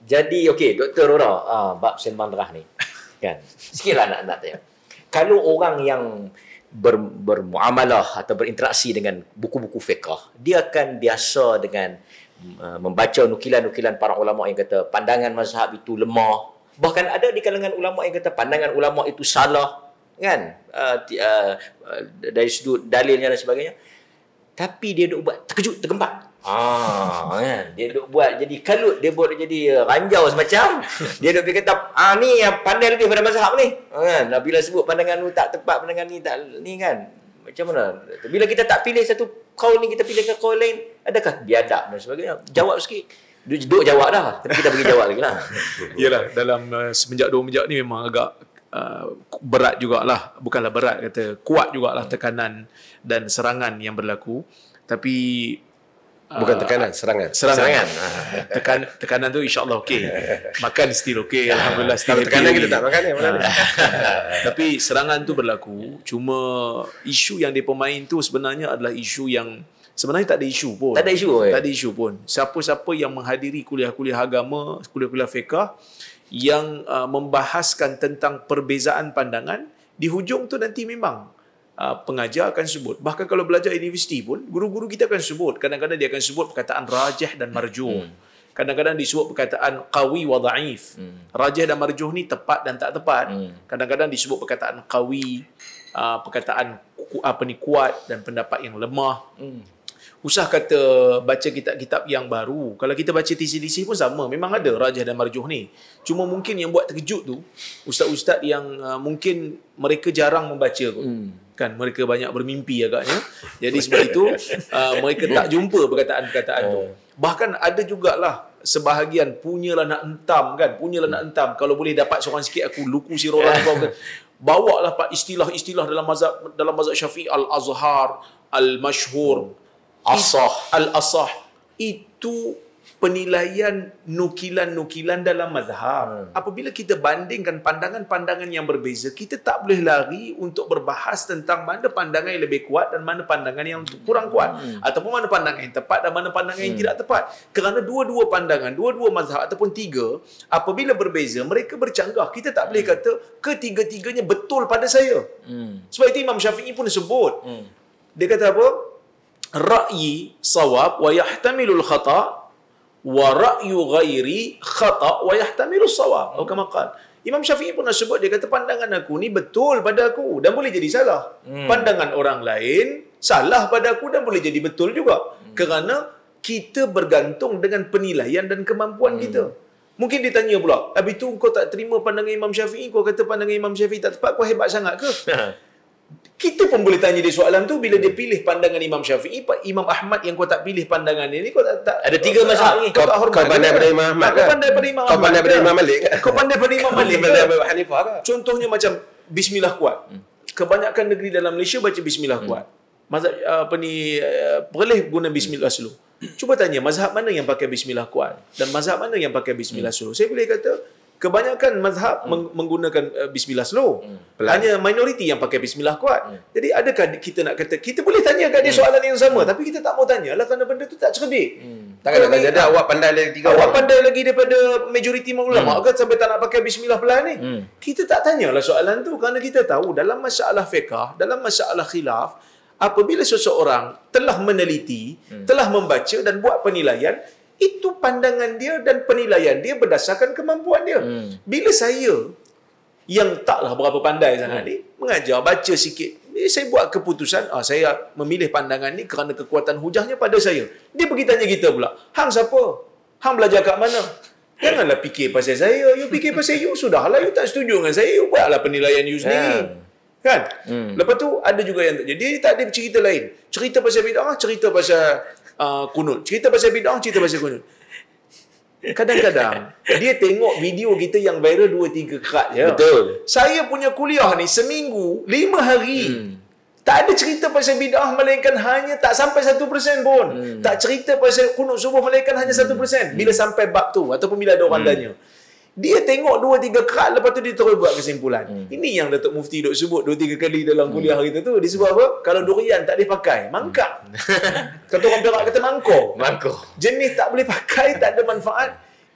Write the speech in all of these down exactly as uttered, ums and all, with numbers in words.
Jadi okey, Doktor Rora, ah, bab Salman Darah ni. Kan. Sikitlah nak nak tanya. Kalau orang yang ber, bermuamalah atau berinteraksi dengan buku-buku fiqh, dia akan biasa dengan uh, membaca nukilan-nukilan para ulama yang kata pandangan mazhab itu lemah. Bahkan ada di kalangan ulama yang kata pandangan ulama itu salah, kan? Uh, uh, dari sudut dalilnya dan sebagainya. Tapi dia duk buat terkejut, tergempak. Ah, kan? Dia duk buat jadi kalut, dia buat jadi ranjau semacam. Dia duk kata, ah ni yang pandai lebih pada mazhab ni. Kan? Bila sebut pandangan ni tak tepat, pandangan ni tak ni kan. Macam mana? Bila kita tak pilih satu kaul ni, kita pilih ke kaul lain, adakah biadab dan sebagainya? Jawab sikit. Duk jawab dah, tapi kita bagi jawab lagi lah. Yalah, dalam uh, semenjak dua menjak ni memang agak uh, berat jugalah. Bukanlah berat, kata kuat jugalah tekanan dan serangan yang berlaku. Tapi bukan tekanan, serangan. Serangan. Serangan. Tekan, tekanan tu insya-Allah okey. Makan still okey, alhamdulillah still. Kalau tekanan kita tak makan ya, mana? Tapi serangan tu berlaku. Cuma isu yang dia pemain tu sebenarnya adalah isu yang sebenarnya tak ada isu pun. Tak ada isu eh? Tak ada isu pun. Siapa-siapa yang menghadiri kuliah-kuliah agama, kuliah-kuliah fiqh yang uh, membahaskan tentang perbezaan pandangan, di hujung tu nanti memang Uh, pengajar akan sebut. Bahkan kalau belajar universiti pun, guru-guru kita akan sebut. Kadang-kadang dia akan sebut perkataan rajih dan marjuh. Hmm. Kadang-kadang disebut perkataan qawi wa dhaif. Hmm. Rajih dan marjuh ni tepat dan tak tepat. Hmm. Kadang-kadang disebut perkataan qawi, uh, perkataan apa ni kuat dan pendapat yang lemah. Hmm. Usah kata baca kitab-kitab yang baru. Kalau kita baca T C D C pun sama. Memang ada rajih dan marjuh ni. Cuma mungkin yang buat terkejut tu, ustaz-ustaz yang uh, mungkin mereka jarang membaca kot. Hmm. Kan mereka banyak bermimpi agaknya. Jadi sebab itu uh, mereka tak jumpa perkataan-perkataan tu. Bahkan ada jugalah sebahagian punyalah nak entam kan, punyalah nak entam. Kalau boleh dapat seorang sikit aku luku si orang kau kan. Bawalah pak istilah-istilah dalam mazhab dalam mazhab Syafi'i, al-azhar, al-masyhur, asah, al-asah. Itu penilaian nukilan-nukilan dalam mazhab. Hmm. Apabila kita bandingkan pandangan-pandangan yang berbeza, kita tak boleh lari untuk berbahas tentang mana pandangan yang lebih kuat dan mana pandangan yang kurang kuat. Hmm. Ataupun mana pandangan yang tepat dan mana pandangan hmm. yang tidak tepat. Kerana dua-dua pandangan, dua-dua mazhab ataupun tiga, apabila berbeza, mereka bercanggah. Kita tak boleh kata ketiga-tiganya betul pada saya. Hmm. Sebab itu Imam Syafi'i pun sebut. Hmm. Dia kata apa? Ra'yi sawab wa yahtamilul khata' wa ra'yu ghairi khata' wa yahtamilu as-shawab. Atau kama qala. Imam Syafi'i pun sebut, dia kata pandangan aku ni betul pada aku dan boleh jadi salah. Hmm. Pandangan orang lain salah pada aku dan boleh jadi betul juga. Hmm. Kerana kita bergantung dengan penilaian dan kemampuan hmm. kita. Mungkin dia tanya pula, habis tu kau tak terima pandangan Imam Syafi'i, kau kata pandangan Imam Syafi'i tak tepat, kau hebat sangat ke? Kita pun boleh tanya dia soalan tu bila dia pilih pandangan Imam Syafi'i, Imam Ahmad yang kau tak pilih pandangan dia ni, kau tak, tak ada tiga mazhab ni. Kau, kau, kau pandai pada Imam Ahmad kan? Kau pandai pada Imam Ahmad. Kau pandai pada Imam Malik kan? Kau pandai pada Imam Malik. Kau pandai pada Hanifah kan? Contohnya macam bismillah kuat. Kebanyakan negeri dalam Malaysia baca bismillah kuat. Mazhab apa ni boleh guna bismillah slow. Cuba tanya mazhab mana yang pakai bismillah kuat dan mazhab mana yang pakai bismillah slow. Saya boleh kata kebanyakan mazhab hmm. menggunakan uh, bismillah slow. Hmm. Hanya minoriti yang pakai bismillah kuat. Hmm. Jadi adakah kita nak kata, kita boleh tanya kat dia hmm. soalan yang sama, hmm. tapi kita tak mau tanya lah kerana benda tu tak cerdik. Hmm. Takkan nak tanya dia, awak pandai lagi tiga awak orang. pandai lagi daripada majoriti ulama hmm. kan sampai tak nak pakai bismillah pelan ni. Hmm. Kita tak tanyalah soalan tu kerana kita tahu dalam masalah fiqh, dalam masalah khilaf, apabila seseorang telah meneliti, hmm. telah membaca dan buat penilaian, itu pandangan dia dan penilaian dia berdasarkan kemampuan dia. Hmm. Bila saya yang taklah berapa pandai sangat hmm. ni, mengajar, baca sikit, eh, saya buat keputusan, ah, saya memilih pandangan ni kerana kekuatan hujahnya pada saya. Dia pergi tanya kita pula, hang siapa? Hang belajar kat mana? Janganlah fikir pasal saya, you fikir pasal you, sudahlah, you tak setuju dengan saya, you buatlah penilaian you sendiri. Hmm. Kan? Hmm. Lepas tu ada juga yang jadi tak ada cerita lain. Cerita pasal bid'ah, cerita pasal Uh, kunut. Cerita pasal bid'ah, cerita pasal kunut. Kadang-kadang dia tengok video kita yang viral dua tiga kerat je. Betul. Saya punya kuliah ni seminggu, lima hari. Hmm. Tak ada cerita pasal bid'ah melainkan hanya tak sampai satu persen pun. Hmm. Tak cerita pasal kunut subuh melainkan hanya satu persen. Bila sampai bab tu ataupun bila ada orang hmm. tanya. Dia tengok dua tiga kerat, lepas tu dia terus buat kesimpulan. Hmm. Ini yang Datuk Mufti duk sebut dua tiga kali dalam kuliah hmm. kita tu. Dia sebut apa? Kalau durian tak boleh pakai, mangkak. Kata orang Perak kata mangkuk. Mangkuk. Jenis tak boleh pakai, tak ada manfaat.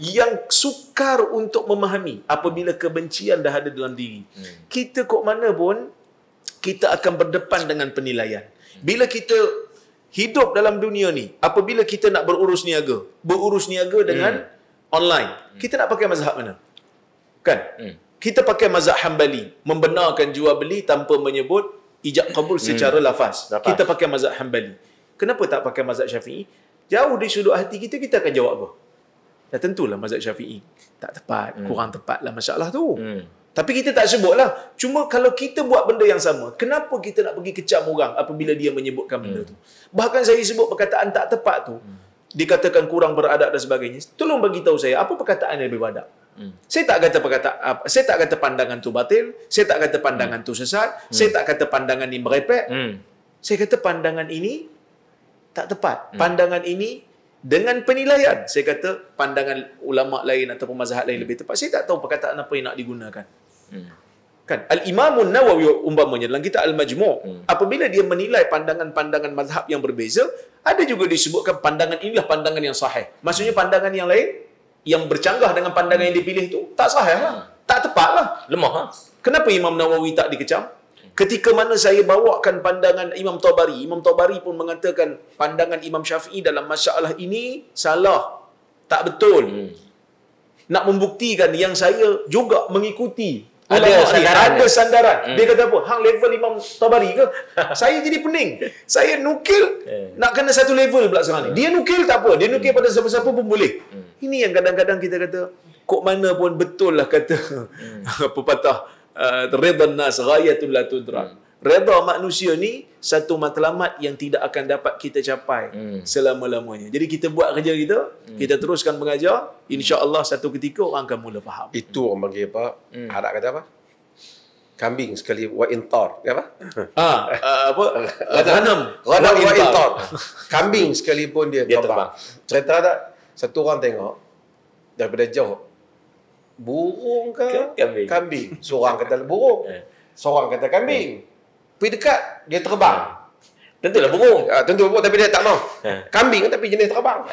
yang sukar untuk memahami apabila kebencian dah ada dalam diri. Hmm. Kita kok mana pun, kita akan berdepan dengan penilaian. Bila kita hidup dalam dunia ni, apabila kita nak berurus niaga, berurus niaga dengan hmm. online, kita nak pakai mazhab mana? Kan? Hmm. Kita pakai mazhab Hanbali, membenarkan jual beli tanpa menyebut ijab kabul secara hmm. lafaz. lafaz. Kita pakai mazhab Hanbali. Kenapa tak pakai mazhab Syafi'i? Jauh di sudut hati kita, kita akan jawab apa? Dah tentulah mazhab Syafi'i tak tepat, hmm. kurang tepatlah masalah tu. Hmm. Tapi kita tak sebutlah. Cuma kalau kita buat benda yang sama, kenapa kita nak pergi kecam orang apabila dia menyebutkan benda hmm. tu? Bahkan saya sebut perkataan tak tepat tu, hmm. dikatakan kurang beradab dan sebagainya. Tolong bagi tahu saya, apa perkataan yang lebih beradab? Hmm. Saya tak kata perkataan, saya tak kata pandangan tu batil, saya tak kata pandangan hmm. tu sesat, hmm. saya tak kata pandangan ni merepek. Hmm. Saya kata pandangan ini tak tepat. Hmm. Pandangan ini dengan penilaian, saya kata pandangan ulama lain ataupun mazhab lain lebih tepat. Saya tak tahu perkataan apa yang nak digunakan. Hmm. Kan Al-Imam Nawawi umpamanya dalam kitab Al-Majmu', hmm. apabila dia menilai pandangan-pandangan mazhab yang berbeza, ada juga disebutkan pandangan inilah pandangan yang sahih. Maksudnya pandangan yang lain yang bercanggah dengan pandangan yang dipilih tu tak sahih lah. Hmm. Tak tepat lah. Lemah ha? Kenapa Imam Nawawi tak dikecam? Ketika mana saya bawakan pandangan Imam Tabari, Imam Tabari pun mengatakan pandangan Imam Syafi'i dalam masalah ini salah, tak betul. Hmm. Nak membuktikan yang saya juga mengikuti. Ada sandaran. Ada sandaran. Hmm. Dia kata apa? Hang level Imam Tabari ke? Saya jadi pening. Saya nukil, hmm. nak kena satu level pula sekarang ni. Dia nukil tak apa. Dia nukil hmm. pada siapa-siapa pun boleh. Hmm. Ini yang kadang-kadang kita kata, kok mana pun betul lah kata hmm. pepatah. Uh, redha nas ghayatul la tudrak. Hmm. Redha manusia ni satu matlamat yang tidak akan dapat kita capai hmm. selama-lamanya. Jadi kita buat kerja kita, hmm. kita teruskan mengajar, insya-Allah satu ketika orang akan mula faham. Itu orang panggil apa? Hmm. Arab kata apa? Kambing sekali wa intar, apa? Ah, uh, apa? Ghanam. Ghanam wa intar. Kambing sekalipun dia, dia terbang. Cerita tak? Satu orang tengok daripada jauh, burung ke kambing? Kambing. Seorang kata burung, seorang kata kambing. Pergi dekat, dia terbang. Tentulah burung. Ha, tentu burung tapi dia tak mau. Kambing tapi jenis terbang.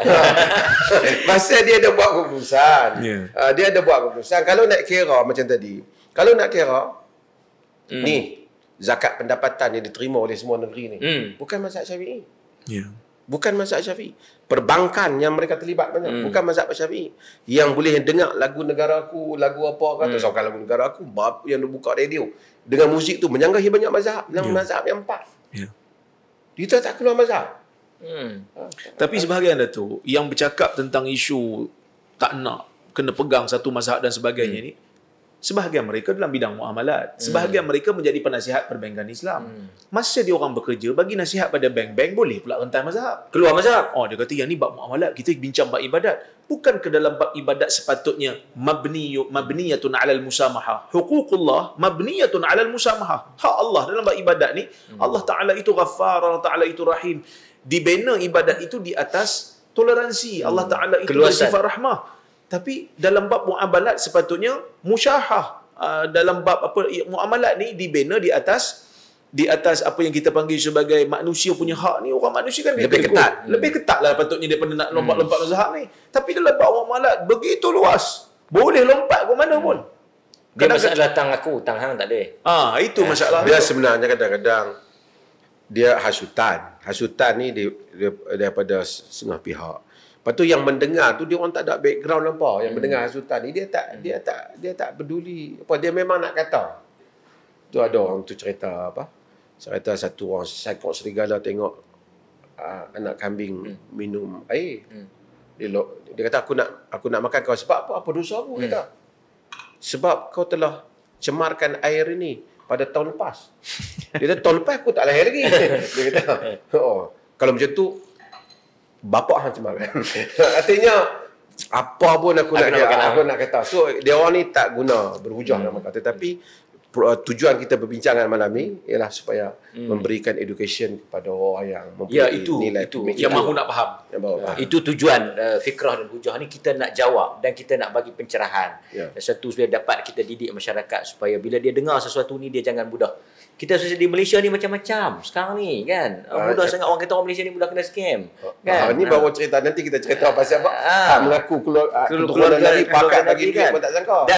Masa dia ada buat keputusan. Yeah. Ha, dia ada buat keputusan. Kalau nak kira macam tadi, kalau nak kira, mm. ni, zakat pendapatan yang diterima oleh semua negeri ni, mm. bukan mazhab Syafi'i. Yeah. Bukan mazhab Syafi'i. Perbankan yang mereka terlibat banyak. Hmm. Bukan mazhab Syafi'i. Yang boleh dengar lagu negara aku, lagu apa kata, hmm. sokan lagu negara aku, bab yang buka radio. Dengan muzik tu menyanggahi banyak mazhab. Yang yeah. mazhab yang empat. Yeah. Dia tak keluar mazhab. Hmm. Ha, Tapi sebahagian tu, yang bercakap tentang isu tak nak kena pegang satu mazhab dan sebagainya hmm. ni, sebahagian mereka dalam bidang muamalat. Sebahagian hmm. mereka menjadi penasihat perbankan Islam. Hmm. Masa dia orang bekerja, bagi nasihat pada bank-bank, boleh pula rentan mazhab. Keluar mazhab. Oh, dia kata, yang ni bab muamalat. Kita bincang bab ibadat. Bukan ke dalam bab ibadat sepatutnya mabni mabniyatun alal musamaha. Huququllah mabniyatun alal musamaha. Hak Allah dalam bab ibadat ni, hmm. Allah Ta'ala itu ghaffar, Allah Ta'ala itu rahim. Dibina ibadat itu di atas toleransi. Hmm. Allah Ta'ala itu bersifat rahmah. Tapi dalam bab muamalat sepatutnya musyahah. Uh, dalam bab apa muamalat ni dibina di atas di atas apa yang kita panggil sebagai manusia punya hak ni. Orang manusia kan lebih ketat. Hmm. Lebih ketat lah patutnya daripada nak lompat-lompat hmm. mazhab ni. Tapi dalam bab muamalat begitu luas. Boleh lompat ke mana pun. Dia masalah tang aku, tang hang tak ada. Ah, itu ya. masalah. Dia sebenarnya kadang-kadang dia hasutan. Hasutan ni dia, dia, daripada setengah pihak. Lepas tu yang mendengar tu dia orang tak ada background apa. Yang hmm. mendengar hasutan ni dia tak dia tak dia tak peduli. Apa dia memang nak kata. Tu ada orang tu cerita apa? Cerita satu orang sakok serigala tengok uh, anak kambing hmm. minum air. Hmm. Dia dia kata aku nak aku nak makan kau sebab apa? Apa dosa aku? Hmm. Kata. Sebab kau telah cemarkan air ini pada tahun lepas. Dia kata tahun lepas aku tak lahir lagi. Dia kata. Oh, kalau macam tu bapak hang cemarkan. Artinya apa pun aku, aku nak, nak, aku nak kata. So dia orang ni tak guna berhujah hmm. nama kata, tapi pro- tujuan kita perbincangan malam ni ialah supaya hmm. memberikan education kepada orang yang mempunyai Ya, itu- nilai itu. pemikiran. Yang mahu nak faham. Yang bawa faham. Itu tujuan uh, fikrah dan hujah ni, kita nak jawab dan kita nak bagi pencerahan. Ya. Dan satu supaya dapat kita didik masyarakat supaya bila dia dengar sesuatu ni dia jangan mudah. Kita di Malaysia ni macam-macam sekarang ni kan. Uh, mudah Ah, sangat orang kata orang Malaysia ni mudah kena scam. Ah, Kan? ni baru cerita, nanti kita cerita pasal apa. Ah. Hak mengaku keluar, Keluarga- keluarga dari keluarga pakat Nabi bagi duit kan. pun tak sangka.